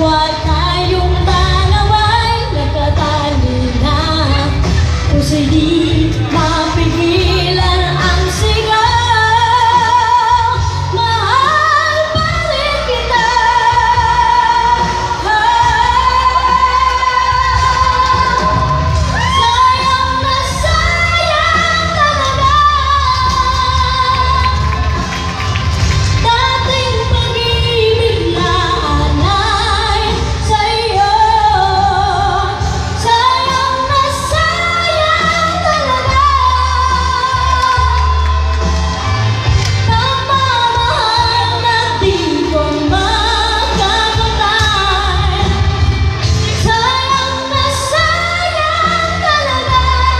Huwag tayong manaway, nakatali na. Puso'y di mapigilan ang sigaw. Mahal pa rin kita. Sayang na sayang talaga. Dating pag-ibig na alay sa'yo. Sayang na sayang talaga. Pagmamahal na di ko makakatay. Sayang na sayang talaga.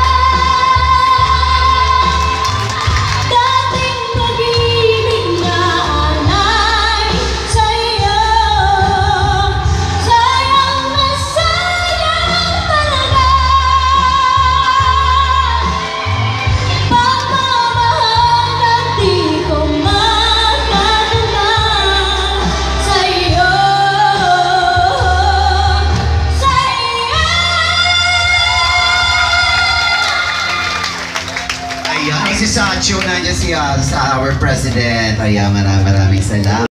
Dating pag-ibig na alay sa'yo. Sayang na sayang talaga. Pagmamahal na di ko makakatay sa'yo. Ayan, si Sacho, nandiyan si sa our president. Ayan, maraming salamat.